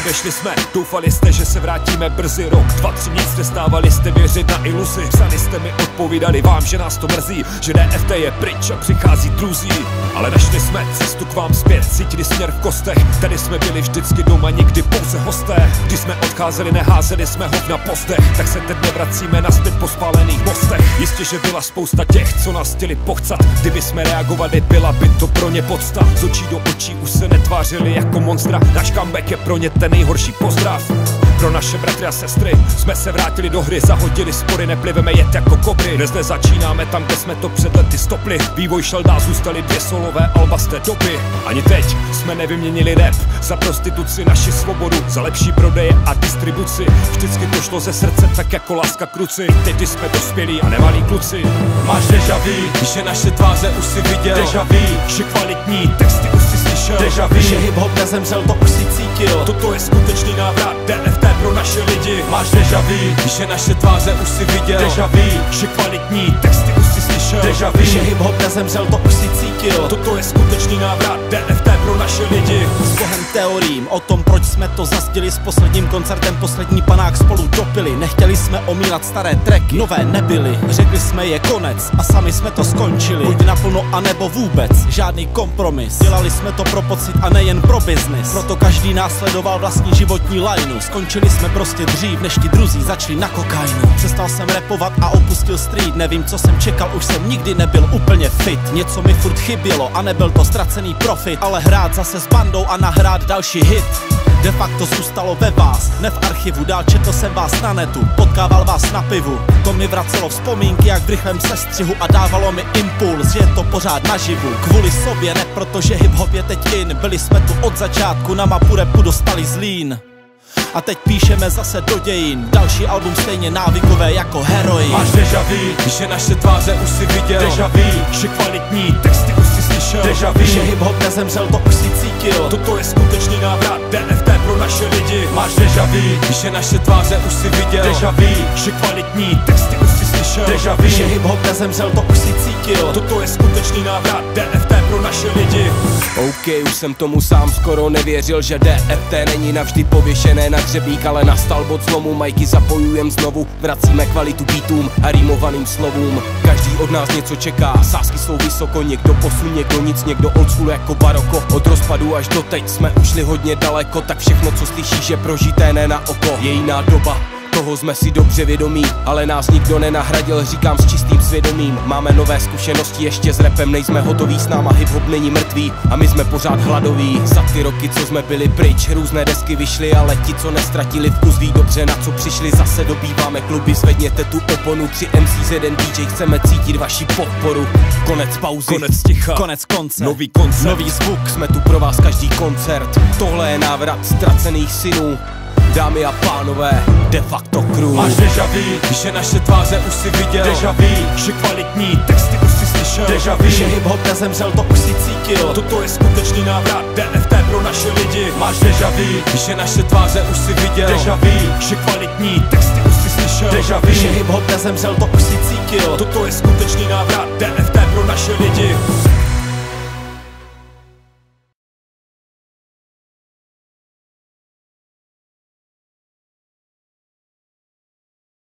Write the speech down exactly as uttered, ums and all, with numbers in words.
odešli jsme, doufali jste, že se vrátíme brzy. Rok, dva, tři, nic nestávali jste věřit na iluzi. Psali jste mi, odpovídali vám, že nás to mrzí, že D F T je pryč a přichází druzí. Ale našli jsme cestu k vám zpět, cítili směr v kostech. Tady jsme byli vždycky doma, nikdy pouze hosté. Když jsme odcházeli, neházeli jsme hov na postech, tak se teď nevracíme nazpět po spálených mostech. Jistě, že byla spousta těch, co nás chtěli pochcat. Kdyby jsme reagovali, byla by to pro ně podsta. Z očí do očí už se netvářili jako monstra. Náš comeback je pro ně ten nejhorší pozdrav. Pro naše bratry a sestry jsme se vrátili do hry, zahodili spory, nepliveme jet jako kobry. Dnes nezačínáme tam, kde jsme to před lety stopli. Vývoj šel dál, zůstaly dvě solové alba z té doby. Ani teď jsme nevyměnili rap za prostituci, naši svobodu, za lepší prodeje a distribuci. Vždycky to šlo ze srdce, tak jako láska kruci. Teď jsme dospělí a nemalí kluci. Máš déjà vu, že naše tváře už si viděl. Déjà vu, že kvalitní texty už si slyšel. Déjà vu, že hip-hop nezemřel, to už si cítil. Toto je skutečný návrat D F T pro naše lidi. Máš déjà vu, že naše tváře už si viděl. Déjà vu, že kvalitní texty už si slyšel. Déjà vu, že hip-hop nezemřel, to už si cítil. Toto je skutečný návrat D F T pro naše lidi. S bohem teoriím o tom, proč jsme to zazdili. S posledním koncertem poslední panák spolu dopili. Nechtěli jsme omílat staré tracky, nové nebyly. Řekli jsme je konec a sami jsme to skončili. Buď naplno a nebo vůbec, žádný kompromis. Dělali jsme to pro pocit a nejen pro biznis. Proto každý následoval vlastní životní lineu. Skončili jsme prostě dřív, než ti druzí začali na kokainu. Přestal jsem rapovat a opustil street. Nevím, co jsem čekal, už jsem nikdy nebyl úplně fit. Něco mi furt chybělo a nebyl to ztracený profit, ale hrát zase s bandou a nahrát další hit. De facto zůstalo ve vás, ne v archivu, dál četl jsem vás na netu, potkával vás na pivu. To mi vracelo vzpomínky jak v rychlém sestřihu a dávalo mi impuls, že je to pořád naživu. Kvůli sobě, ne protože hip-hop je teď in, byli jsme tu od začátku, na mapu rapu dostali zlín. A teď píšeme zase do dějin, další album stejně návykové jako heroin. Máš déjà vu, že naše tváře už si viděl. Déjà vu, že kvalitní texty už si slyšel. Déjà vu, že hip-hop nezemřel, to už si cítil. Toto je skutečný návrat D F T pro naše lidi. Máš déjà vu, že naše tváře už si viděl. Déjà vu, že kvalitní texty už si slyšel. Déjà vu, že hip-hop nezemřel, to už si cítil. Toto je skutečný návrat D F T pro naše lidi. OK, už jsem tomu sám skoro nevěřil, že D F T není navždy pověšené na hřebík, ale nastal bod zlomu, majky zapojujem znovu, vracíme kvalitu beatům a rýmovaným slovům. Každý od nás něco čeká, sázky jsou vysoko, někdo posun, někdo nic, někdo old school jako baroko. Od rozpadu až do teď jsme ušli hodně daleko, tak všechno co slyšíš je prožité, ne na oko. Je jiná doba, toho jsme si dobře vědomí, ale nás nikdo nenahradil, říkám s čistým svědomím. Máme nové zkušenosti, ještě s rapem nejsme hotoví, s náma hip-hop není mrtvý a my jsme pořád hladoví. Za ty roky, co jsme byli pryč, různé desky vyšly, ale ti, co nestratili vkus, ví dobře, na co přišli. Zase dobýváme kluby, zvedněte tu oponu, tři M C, jeden D J, chceme cítit vaši podporu. Konec pauzy, konec ticha, konec konce, nový koncert, nový zvuk, jsme tu pro vás každý koncert. Tohle je návrat ztracených synů. Dámy a pánové, de facto crew. Máš déjà vu, že naše tváře už si viděl. Déjà vu, že kvalitní texty už si slyšel. Déjà vu, že hip-hop nezemřel, to už si cítil. Toto je skutečný návrat D F T pro naše lidi. Máš déjà vu, že naše tváře už si viděl. Déjà vu, že kvalitní texty už si slyšel. Déjà vu, že hip-hop nezemřel, to už si cítil. Toto je skutečný návrat D F T pro naše lidi.